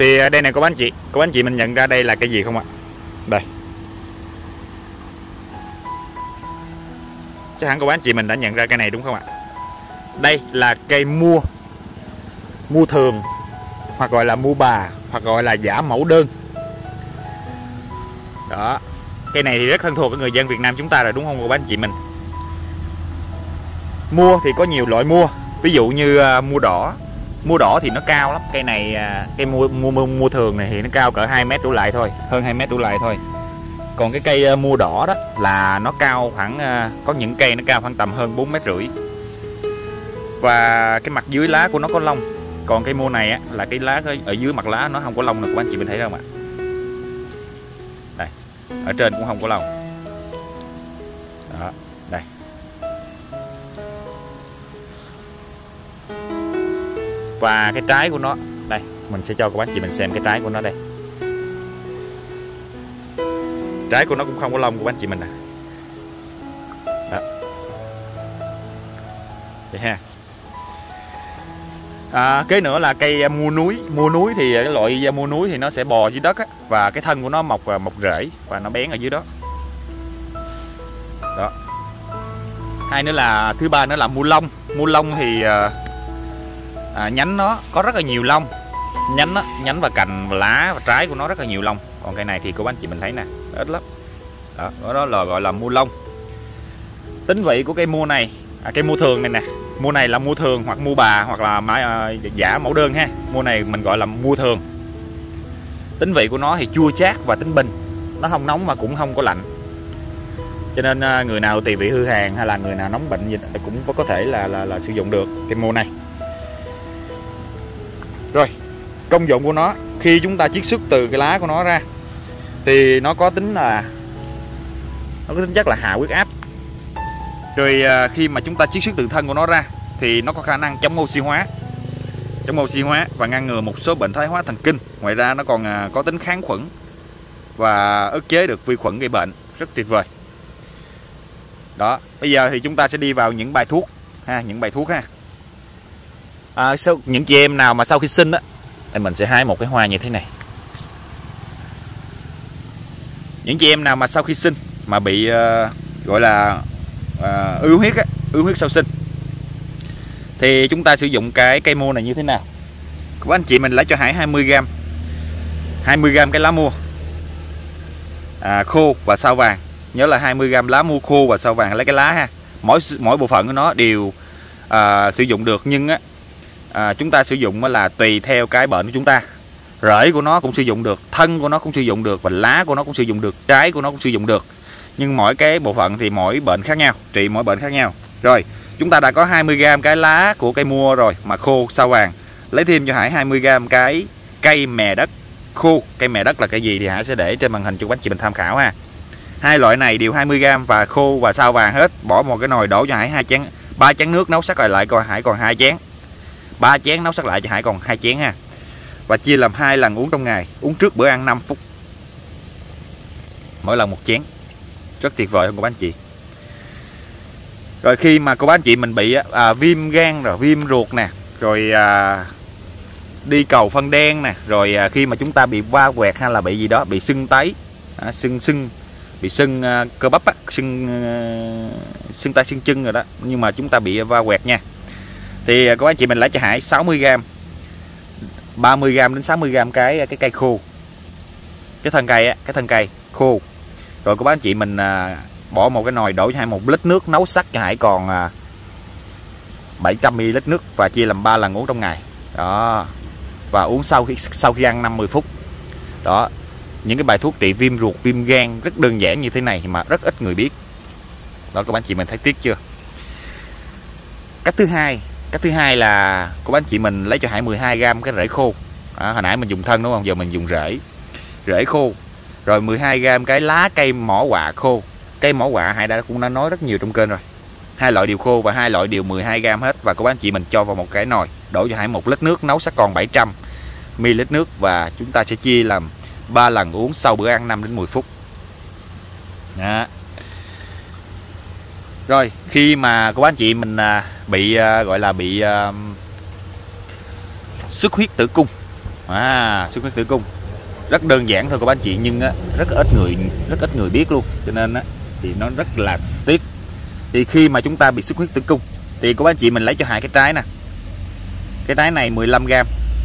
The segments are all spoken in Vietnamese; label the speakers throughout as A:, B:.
A: Thì đây này cô bác anh chị mình nhận ra đây là cái gì không ạ? Đây, chắc hẳn cô bác anh chị mình đã nhận ra cây này đúng không ạ? Đây là cây mua thường, hoặc gọi là mua bà, hoặc gọi là giả mẫu đơn. Đó, cây này thì rất thân thuộc với người dân Việt Nam chúng ta rồi đúng không cô bác anh chị mình? Mua thì có nhiều loại mua, ví dụ như mua đỏ thì nó cao lắm. Cây này cây mua thường này thì nó cao cỡ 2 mét đổ lại thôi, hơn 2 mét đổ lại thôi. Còn cái cây mua đỏ đó là nó cao khoảng có những cây nó cao khoảng tầm hơn 4,5 mét. Và cái mặt dưới lá của nó có lông. Còn cây mua này á, là cái lá ở dưới mặt lá nó không có lông được, các anh chị mình thấy không ạ? Đây, ở trên cũng không có lông. Đó, đây. Và cái trái của nó, đây, mình sẽ cho các anh chị mình xem cái trái của nó đây. Trái của nó cũng không có lông của anh chị mình nè. Đó. Vậy ha. Kế nữa là cây mua núi thì cái loại mua núi thì nó sẽ bò dưới đất á, và cái thân của nó mọc rễ và nó bén ở dưới đó. Đó. Hai nữa là thứ ba nữa là mua lông thì nhánh nó có rất là nhiều lông, nhánh và cành và lá và trái của nó rất là nhiều lông. Còn cây này thì cô bác anh chị mình thấy nè, ít lắm. Đó là gọi là mua lông. Tính vị của cây mua này, cây mua thường này nè, mua này là mua thường hoặc mua bà hoặc là giả mẫu đơn ha. Mua này mình gọi là mua thường. Tính vị của nó thì chua chát và tính bình, nó không nóng mà cũng không có lạnh. Cho nên người nào tỳ vị hư hàn hay là người nào nóng bệnh gì cũng có thể là sử dụng được cây mua này. Rồi, công dụng của nó khi chúng ta chiết xuất từ cái lá của nó ra thì nó có tính chất là hạ huyết áp. Rồi khi mà chúng ta chiết xuất từ thân của nó ra thì nó có khả năng chống oxy hóa và ngăn ngừa một số bệnh thoái hóa thần kinh. Ngoài ra nó còn có tính kháng khuẩn và ức chế được vi khuẩn gây bệnh, rất tuyệt vời. Đó, bây giờ thì chúng ta sẽ đi vào những bài thuốc ha, những chị em nào mà sau khi sinh á, thì mình sẽ hái một cái hoa như thế này. Những chị em nào mà sau khi sinh mà bị gọi là ứ huyết sau sinh thì chúng ta sử dụng cái cây mua này như thế nào? Các anh chị mình lấy cho Hải 20g cái lá mua khô và sao vàng. Nhớ là 20g lá mua khô và sao vàng, lấy cái lá ha. Mỗi bộ phận của nó đều sử dụng được, nhưng chúng ta sử dụng là tùy theo cái bệnh của chúng ta. Rễ của nó cũng sử dụng được, thân của nó cũng sử dụng được, và lá của nó cũng sử dụng được, trái của nó cũng sử dụng được. Nhưng mỗi cái bộ phận thì mỗi bệnh khác nhau, trị mỗi bệnh khác nhau. Rồi, chúng ta đã có 20g cái lá của cây mua rồi mà khô sao vàng. Lấy thêm cho Hải 20g cái cây mè đất khô. Cây mè đất là cái gì thì Hải sẽ để trên màn hình cho các anh chị mình tham khảo ha. Hai loại này đều 20g và khô và sao vàng hết. Bỏ một cái nồi đổ cho Hải 3 chén nước, nấu sắc lại coi Hải còn 2 chén. 3 chén nấu sắc lại cho Hải còn 2 chén ha. Và chia làm 2 lần uống trong ngày, uống trước bữa ăn 5 phút. Mỗi lần 1 chén. Rất tuyệt vời không cô bác anh chị. Rồi khi mà cô bác anh chị mình bị viêm gan rồi viêm ruột nè, rồi đi cầu phân đen nè, rồi khi mà chúng ta bị va quẹt hay là bị gì đó, bị sưng tấy, bị sưng cơ bắp á, sưng tay sưng chân rồi đó, nhưng mà chúng ta bị va quẹt nha, thì cô bác anh chị mình lấy cho Hải 60g, 30g đến 60g cái cây khô, cái thân cây khô. Rồi cô bác anh chị mình bỏ một cái nồi, đổ cho Hải 1 lít nước, nấu sắc cho Hải còn 700ml nước và chia làm 3 lần uống trong ngày. Đó. Và uống sau khi ăn 50 phút. Đó. Những cái bài thuốc trị viêm ruột, viêm gan rất đơn giản như thế này mà rất ít người biết. Đó các bạn chị mình thấy tiếc chưa? Cách thứ hai là cô bác chị mình lấy cho Hải 12g cái rễ khô. Hồi nãy mình dùng thân đúng không? Giờ mình dùng rễ khô. Rồi 12g cái lá cây mỏ quạ khô. Cây mỏ quạ Hải cũng đã nói rất nhiều trong kênh rồi. 2 loại đều khô và 2 loại đều 12g hết. Và cô bác chị mình cho vào một cái nồi, đổ cho Hải 1 lít nước, nấu sắc còn 700ml nước và chúng ta sẽ chia làm 3 lần uống sau bữa ăn 5 đến 10 phút. Đó. Rồi khi mà cô bác chị mình bị gọi là bị xuất huyết tử cung, Xuất huyết tử cung rất đơn giản thôi các bác anh chị, nhưng á, rất ít người biết luôn, cho nên á, thì nó rất là tiếc. Thì khi mà chúng ta bị xuất huyết tử cung thì các bác anh chị mình lấy cho Hải cái trái nè, cái trái này 15g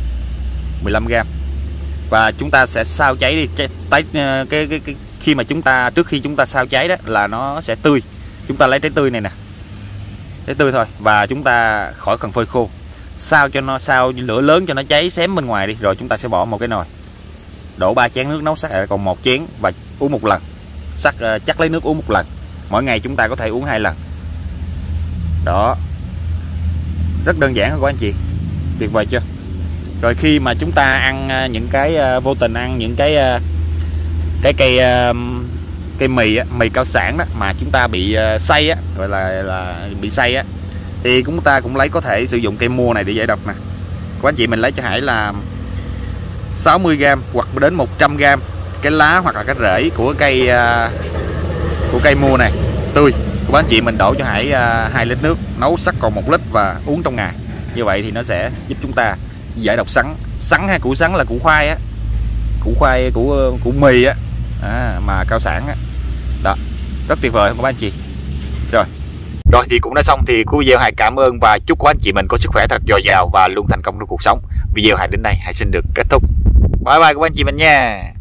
A: và chúng ta sẽ sao cháy đi khi mà trước khi chúng ta sao cháy đó là nó sẽ tươi. Chúng ta lấy trái tươi này nè, trái tươi thôi, và chúng ta khỏi cần phơi khô, sao cho nó lửa lớn cho nó cháy xém bên ngoài đi, rồi chúng ta sẽ bỏ một cái nồi, đổ 3 chén nước nấu sắc còn 1 chén và uống 1 lần. Chắc lấy nước uống 1 lần, mỗi ngày chúng ta có thể uống 2 lần. Đó, rất đơn giản thôi các anh chị, tuyệt vời chưa? Rồi khi mà chúng ta ăn những cái vô tình ăn những cái cây mì cao sản đó mà chúng ta bị xay á, gọi là bị xay á, thì chúng ta cũng có thể sử dụng cây mua này để giải độc nè. Các anh chị mình lấy cho Hải là 60g hoặc đến 100g cái lá hoặc là cái rễ của cây mua này tươi. Các anh chị mình đổ cho Hải 2 lít nước, nấu sắc còn 1 lít và uống trong ngày. Như vậy thì nó sẽ giúp chúng ta giải độc sắn hay củ sắn là củ khoai á, củ mì á, mà cao sản á. Đó, rất tuyệt vời không các anh chị? Rồi thì cũng đã xong. Thì của video Hải cảm ơn và chúc các anh chị mình có sức khỏe thật dồi dào và luôn thành công trong cuộc sống. Video Hải đến đây Hải xin được kết thúc. Bye bye các anh chị mình nha.